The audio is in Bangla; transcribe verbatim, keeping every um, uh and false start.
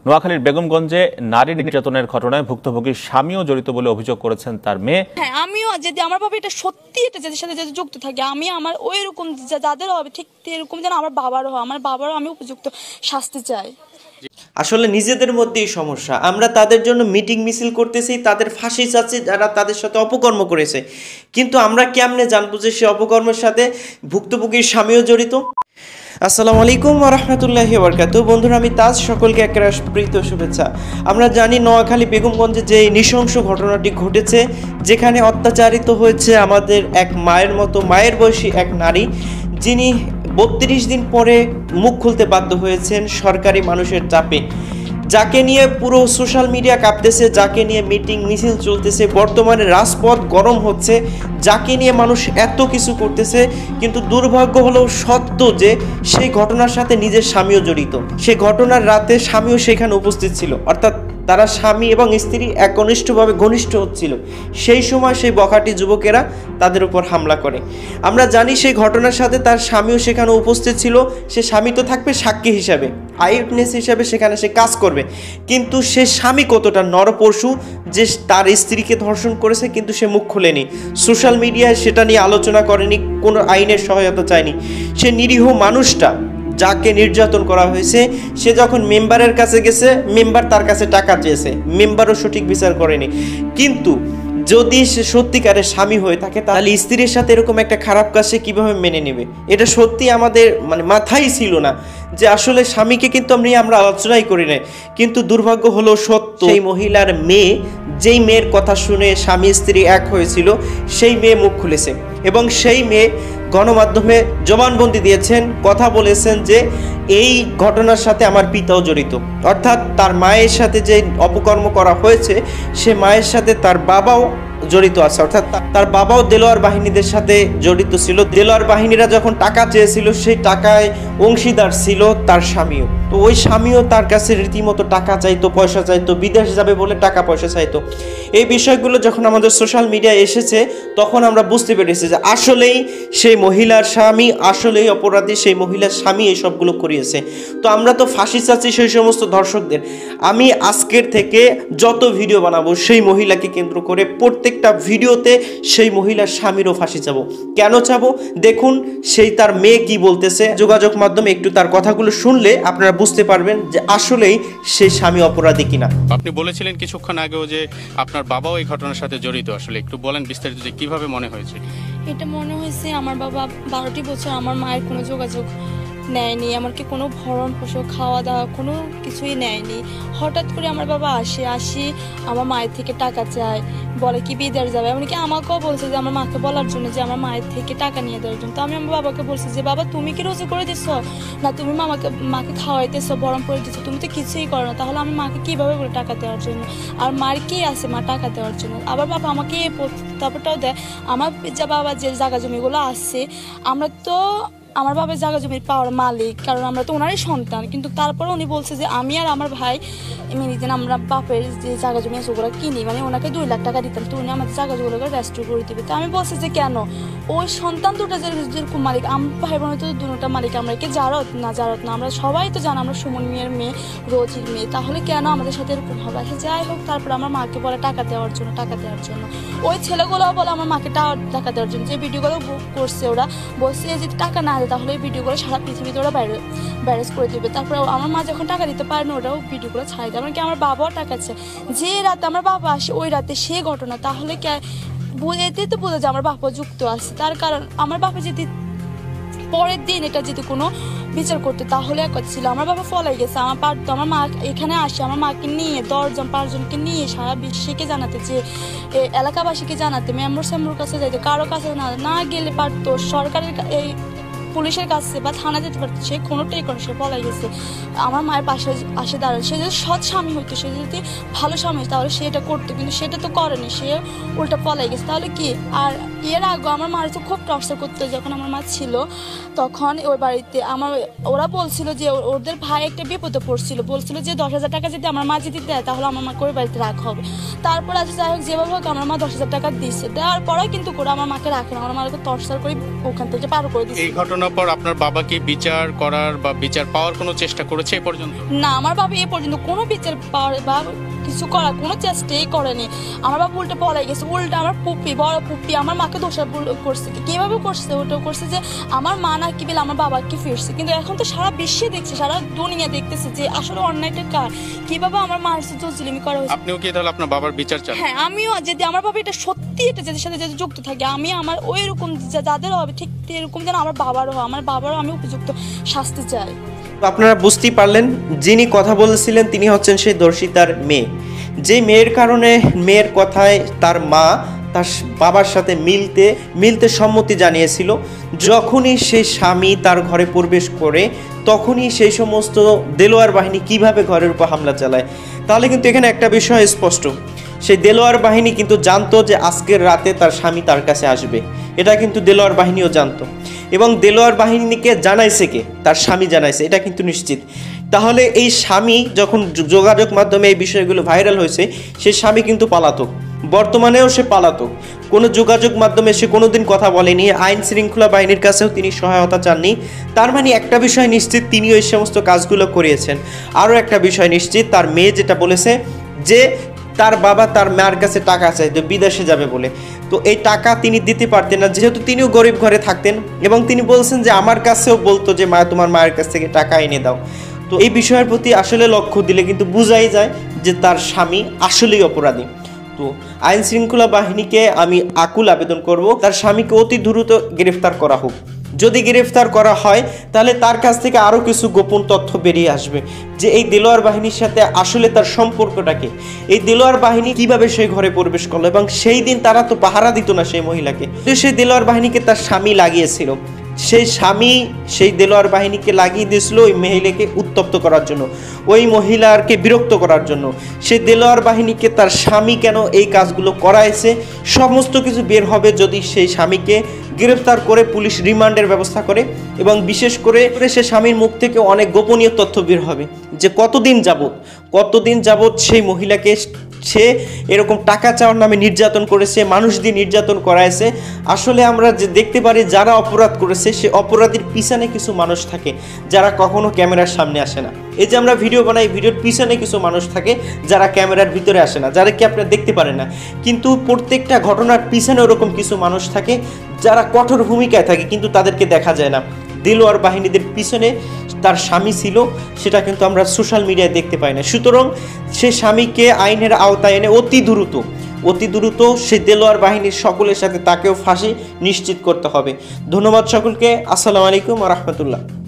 নোয়াখালীর বেগমগঞ্জে নারী নির্যাতনের ঘটনায় ভুক্তভোগীর স্বামীও জড়িত বলে অভিযোগ করেছেন তার মেয়ে। হ্যাঁ, আমিও যদি আমার বাবা এটা সত্যি এটা যাদের সাথে যদি যুক্ত থাকে, আমি আমার ওই রকম যাদের হবে ঠিক এরকম যেন আমার বাবারও হয়, আমার বাবারও আমি উপযুক্ত শাস্তি চাই। আসলে নিজেদের মধ্যেই সমস্যা। আমরা তাদের জন্য মিটিং মিছিল করতেছি, তাদের ফাঁসি চাচ্ছি যারা তাদের সাথে অপকর্ম করেছে, কিন্তু আমরা কেমনে জানবো যে সে অপকর্মের সাথে ভুক্তভোগীর স্বামীও জড়িত? আসসালামু আলাইকুম ওয়া রাহমাতুল্লাহি ওয়া বারাকাতুহু। বন্ধুরা, আমি তাজ, সকলকে একরাশ প্রীত শুভেচ্ছা। আমরা জানি নোয়াখালী বেগমগঞ্জে যে নৃশংস ঘটনাটি ঘটেছে, যেখানে অত্যাচারিত হয়েছে আমাদের এক মায়ের মতো মায়ের বয়সী এক নারী, যিনি বত্রিশ দিন পরে মুখ খুলতে বাধ্য হয়েছেন সরকারি মানুষের চাপে, যাকে নিয়ে পুরো সোশ্যাল মিডিয়া কাঁপতেছে, যাকে নিয়ে মিটিং মিছিল চলতেছে, বর্তমানে রাজপথ গরম হচ্ছে, যাকে নিয়ে মানুষ এত কিছু করতেছে, কিন্তু দুর্ভাগ্য হলো সত্য যে সেই ঘটনার সাথে নিজের স্বামীও জড়িত। সেই ঘটনার রাতে স্বামীও সেখানে উপস্থিত ছিল, অর্থাৎ তারা স্বামী এবং স্ত্রী একনিষ্ঠভাবে ঘনিষ্ঠ হচ্ছিল। সেই সময় সেই বখাটি যুবকেরা তাদের উপর হামলা করে। আমরা জানি সেই ঘটনার সাথে তার স্বামীও সেখানে উপস্থিত ছিল। সে স্বামী তো থাকবে সাক্ষী হিসাবে, আই উইটনেস হিসাবে সেখানে সে কাজ করবে, কিন্তু সে স্বামী কতটা নরপশু যে তার স্ত্রীকে ধর্ষণ করেছে, কিন্তু সে মুখ খোলেনি, সোশ্যাল মিডিয়ায় সেটা নিয়ে আলোচনা করেনি, কোনো আইনের সহায়তা চায়নি। সে নিরীহ মানুষটা যাকে নির্যাতন করা হয়েছে, সে যখন মেম্বারের কাছে গেছে, মেম্বার তার কাছে টাকা চেয়েছে, মেম্বারও সঠিক বিচার করেনি। কিন্তু যদি সে সত্যিকারের স্বামী হয়ে থাকে, তাহলে স্ত্রীর সাথে এরকম একটা খারাপ কাজ সে কীভাবে মেনে নেবে? এটা সত্যি আমাদের মানে মাথায় ছিল না যে আসলে স্বামীকে কিন্তু আমরা আমরা আলোচনাই করি নাই। কিন্তু দুর্ভাগ্য হলো সত্য, সেই মহিলার মেয়ে, যেই মেয়ের কথা শুনে স্বামী স্ত্রী এক হয়েছিল, সেই মেয়ে মুখ খুলেছে এবং সেই মেয়ে গণমাধ্যমে জবানবন্দি দিয়েছেন, কথা বলেছেন যে এই ঘটনার সাথে আমার পিতাও জড়িত। অর্থাৎ তার মায়ের সাথে যে অপকর্ম করা হয়েছে, সে মায়ের সাথে তার বাবাও জড়িত আছে, অর্থাৎ তার বাবাও দেলোয়ার বাহিনীদের সাথে জড়িত ছিল। দেলোয়ার বাহিনীরা যখন টাকা চেয়েছিল, সেই টাকায় অংশীদার ছিল তার স্বামীও। তো ওই স্বামীও তার কাছে রীতিমতো টাকা চাইতো, পয়সা চাইতো, বিদেশ যাবে বলে টাকা পয়সা চাইতো। এই বিষয়গুলো যখন আমাদের সোশ্যাল মিডিয়ায় এসেছে, তখন আমরা বুঝতে পেরেছি যে আসলেই সেই মহিলার স্বামী, আসলেই অপরাধী সেই মহিলার স্বামী এই সবগুলো করিয়েছে। তো আমরা তো ফাঁসি চাচ্ছি সেই সমস্ত দর্শকদের। আমি আজকের থেকে যত ভিডিও বানাবো সেই মহিলাকে কেন্দ্র করে, প্রত্যেকটা ভিডিওতে সেই মহিলার স্বামীরও ফাঁসি চাবো। কেন চাবো? দেখুন সেই তার মেয়ে কি বলতেছে। যোগাযোগ মাধ্যমে একটু তার কথাগুলো শুনলে আপনারা বুঝতে পারবেন যে আসলেই সেই স্বামী অপরাধী কিনা। আপনি বলেছিলেন কিছুক্ষণ আগেও যে আপনার বাবাও এই ঘটনার সাথে জড়িত, আসলে একটু বলেন বিস্তারিত যে কিভাবে মনে হয়েছে? এটা মনে হয়েছে আমার বাবা বারোটি বছর আমার মায়ের কোনো যোগাযোগ নেয়নি, এমনকি কোনো ভরণ পোষণ, খাওয়া দাওয়া কোনো কিছুই নেয়নি। হঠাৎ করে আমার বাবা আসে আসি আমার মায়ের থেকে টাকা চায়, বলে কি বিদেশ যাবে, এমনকি আমাকেও বলছে যে আমার মাকে বলার জন্য যে আমার মায়ের থেকে টাকা নিয়ে দেওয়ার জন্য। তো আমি আমার বাবাকে বলছি যে বাবা তুমি কি রোজা করে দিচ্ছ না, তুমি মামাকে মাকে খাওয়াইতেছো, বরণ করে দিচ্ছ, তুমি তো কিছুই করো না, তাহলে আমি মাকে কীভাবে বলে টাকা দেওয়ার জন্য? আর মার কি আছে মা টাকা দেওয়ার জন্য? আবার বাবা আমাকে এই তারপরটাও দেয়। আমার যা বাবা যে জায়গা জমিগুলো আছে, আমরা তো আমার বাবার জায়গা জমির পাওয়ার মালিক, কারণ আমরা তো ওনারই সন্তান, কিন্তু তারপরে উনি বলছে যে আমি আর আমার ভাই মিলিয়ে আমরা বাপের যে জায়গা জমি আছে ওগুলো কিনি, মানে ওনাকে দুই লাখ টাকা দিতাম, তো উনি আমাদের জায়গা জমিগুলোকে রেস্টোর করে দিবে। তো আমি বলছি যে কেন, ওই সন্তান দুটা যেরকম মালিক, আমার ভাই বোনের তো দুটা মালিক, আমরা কি জারত না জারত না, আমরা সবাই তো জানো আমরা সুমন মেয়ের মেয়ে, রোজির মেয়ে, তাহলে কেন আমাদের সাথে এরকম হবে? যাই হোক, তারপরে আমার মাকে বলে টাকা দেওয়ার জন্য, টাকা দেওয়ার জন্য ওই ছেলেগুলোও বলে আমার মাকে টাকা দেওয়ার জন্য। যে ভিডিওগুলো করছে ওরা বলছে যদি টাকা না দেয় তাহলে এই ভিডিওগুলো সারা পৃথিবীতে ওরা বাইরে ব্যারেজ করে দেবে। তারপরে আমার মা যখন টাকা দিতে পারে না, ওরাও ভিডিওগুলো ছাড়ে দেয়। এমনকি আমার বাবাও টাকা আছে, যে রাতে আমার বাবা আসে ওই রাতে সে ঘটনা, তাহলে কে বুঝেতে তো বোঝা যায় আমার বাবা যুক্ত আছে। তার কারণ আমার বাবা যদি পরের দিন এটা যদি কোনো বিচার করতো তাহলে এক কথা ছিল। আমার বাবা ফলাই গেছে, আমার পারতো আমার মা এখানে আসে আমার মাকে নিয়ে দশজন পাঁচজনকে নিয়ে সারা বিশ্বকে জানাতে, যে এলাকাবাসীকে জানাতে, মেম্বর সেম্বর কাছে যাইতে, কারো কাছে না না গেলে পারতো, সরকারের এই পুলিশের কাছে বা থানা যেতে পারতো, সে কোনোটাই করে সে পলাই গেছে। আমার মায়ের পাশে আসে দাঁড়ায়, সে যদি সৎ স্বামী হইতো, সে যদি ভালো স্বামী তাহলে সে এটা করতো, কিন্তু সেটা তো করেনি, সে উল্টা পলাই গেছে। তাহলে কি আর এর আগে আমার মার তো খুব টর্চার করতো যখন আমার মা ছিল তখন ওই বাড়িতে আমার ওরা বলছিল যে ও- ওদের ভাই একটা বিপদে পড়ছিল, বলছিল যে দশ হাজার টাকা যদি আমার মা যদি দেয় তাহলে আমার মাকে ওই বাড়িতে রাখা হবে। তারপর আছে যাই হোক যেভাবে হোক আমার মা দশ হাজার টাকা দিচ্ছে, দেওয়ার পরেও কিন্তু করে আমার মাকে রাখে না, আমার মাকে টর্চার করে ওখান থেকে পার করে দিচ্ছে। এই ঘটনার পর আপনার বাবা কি বিচার করার বা বিচার পাওয়ার কোনো চেষ্টা করেছে এ পর্যন্ত? না, আমার বাবা এ পর্যন্ত কোনো বিচার পাওয়ার বা কিছু করার কোনো চেষ্টাই করেনি। আমার বাবা উল্টে পলাই গেছে, উল্টে আমার পুপি বড় পুপি আমার মাকে দোষারোপ করছে। কিভাবে করছে? ওটা করছে যে আমার মা না কি বলে আমার বাবাকে ফিরছে, কিন্তু এখন তো সারা বিশ্বে দেখছে, সারা দুনিয়া দেখতেছে যে আসলে অন্যায়টা কার, কিভাবে আমার মার সাথে জুলুমি করা হয়েছে। আপনিও কি তাহলে আপনার বাবার বিচার চান? হ্যাঁ, আমিও যদি আমার বাবা এটা সত্যি এটা যাদের সাথে যাদের যুক্ত থাকে, আমি আমার ওই রকম যা- যাদের হবে ঠিক এরকম যেন আমার বাবারও হয়, আমার বাবারও আমি উপযুক্ত শাস্তি চাই। তো আপনারা বুঝতেই পারলেন, যিনি কথা বলেছিলেন তিনি হচ্ছেন সেই দর্শিতার মেয়ে, যে মেয়ের কারণে মেয়ের কথায় তার মা তার বাবার সাথে মিলতে মিলতে সম্মতি জানিয়েছিল। যখনই সেই স্বামী তার ঘরে প্রবেশ করে তখনই সেই সমস্ত দেলোয়ার বাহিনী কিভাবে ঘরের উপর হামলা চালায়, তাহলে কিন্তু এখানে একটা বিষয় স্পষ্ট, সেই দেলোয়ার বাহিনী কিন্তু জানতো যে আজকের রাতে তার স্বামী তার কাছে আসবে, এটা কিন্তু দেলোয়ার বাহিনীও জানতো, এবং দেলোয়ার বাহিনীকে জানাইছে কে? তার স্বামী জানাইছে, এটা কিন্তু নিশ্চিত। তাহলে এই স্বামী যখন যোগাযোগ মাধ্যমে এই বিষয়গুলো ভাইরাল হয়েছে, সেই স্বামী কিন্তু পলাতক, বর্তমানেও সে পলাতক, কোনো যোগাযোগ মাধ্যমে সে কোনোদিন কথা বলেনি, আইন শৃঙ্খলা বাহিনীর কাছেও তিনি সহায়তা চাননি। তার মানে একটা বিষয় নিশ্চিত, তিনিও এই সমস্ত কাজগুলো করিয়েছেন। আরও একটা বিষয় নিশ্চিত, তার মেয়ে যেটা বলেছে যে তার বাবা তার মায়ের কাছে টাকা চাইতো বিদেশে যাবে বলে, তো এই টাকা তিনি দিতে পারতেন না, যেহেতু তিনিও গরিব ঘরে থাকতেন, এবং তিনি বলছেন যে আমার কাছেও বলতো যে মা তোমার মায়ের কাছ থেকে টাকা এনে দাও। তো এই বিষয়ের প্রতি আসলে লক্ষ্য দিলে কিন্তু বোঝাই যায় যে তার স্বামী আসলেই অপরাধী। তো আইন শৃঙ্খলা বাহিনীকে আমি আকুল আবেদন করব, তার স্বামীকে অতি দ্রুত গ্রেফতার করা হোক। যদি গ্রেফতার করা হয় তাহলে তার কাছ থেকে আরও কিছু গোপন তথ্য বেরিয়ে আসবে, যে এই দেলোয়ার বাহিনীর সাথে আসলে তার সম্পর্কটা কি, এই দেলোয়ার বাহিনী কিভাবে সেই ঘরে প্রবেশ করলো, এবং সেই দিন তারা তো পাহারা দিত না সেই মহিলাকে, তো সেই দেলোয়ার বাহিনীকে তার স্বামী লাগিয়েছিল, সেই স্বামী সেই দেলোয়ার বাহিনীকে লাগিয়ে দিয়েছিল ওই মহিলাকে উত্তপ্ত করার জন্য, ওই মহিলাকে বিরক্ত করার জন্য। সেই দেলোয়ার বাহিনীকে তার স্বামী কেন এই কাজগুলো করাইছে, সমস্ত কিছু বের হবে যদি সেই স্বামীকে গ্রেফতার করে পুলিশ রিমান্ডের ব্যবস্থা করে, এবং বিশেষ করে সে স্বামীর মুখ থেকে অনেক গোপনীয় তথ্য বের হবে, যে কতদিন যাবত কতদিন যাবত সেই মহিলাকে সে এরকম টাকা চাওয়ার নামে নির্যাতন করেছে, মানুষ দিয়ে নির্যাতন করাইছে। আসলে আমরা যে দেখতে পারি যারা অপরাধ করেছে সে অপরাধীর পিছনে কিছু মানুষ থাকে যারা কখনো ক্যামেরার সামনে আসে না। এই যে আমরা ভিডিও বানাই, ভিডিওর পিছনে কিছু মানুষ থাকে যারা ক্যামেরার ভিতরে আসে না, যারা কি আপনারা দেখতে পারেন না, কিন্তু প্রত্যেকটা ঘটনার পিছনে ওরকম কিছু মানুষ থাকে যারা কঠোর ভূমিকায় থাকে কিন্তু তাদেরকে দেখা যায় না। দেলোয়ার বাহিনীদের পিছনে তার স্বামী ছিল, সেটা কিন্তু আমরা সোশ্যাল মিডিয়ায় দেখতে পাই না। সুতরাং সে স্বামীকে আইনের আওতায় এনে অতি দ্রুত অতি দ্রুত সেই দেলোয়ার বাহিনীর সকলের সাথে তাকেও ফাঁসি নিশ্চিত করতে হবে। ধন্যবাদ সকলকে। আসসালামু আলাইকুম ওয়া রাহমাতুল্লাহ।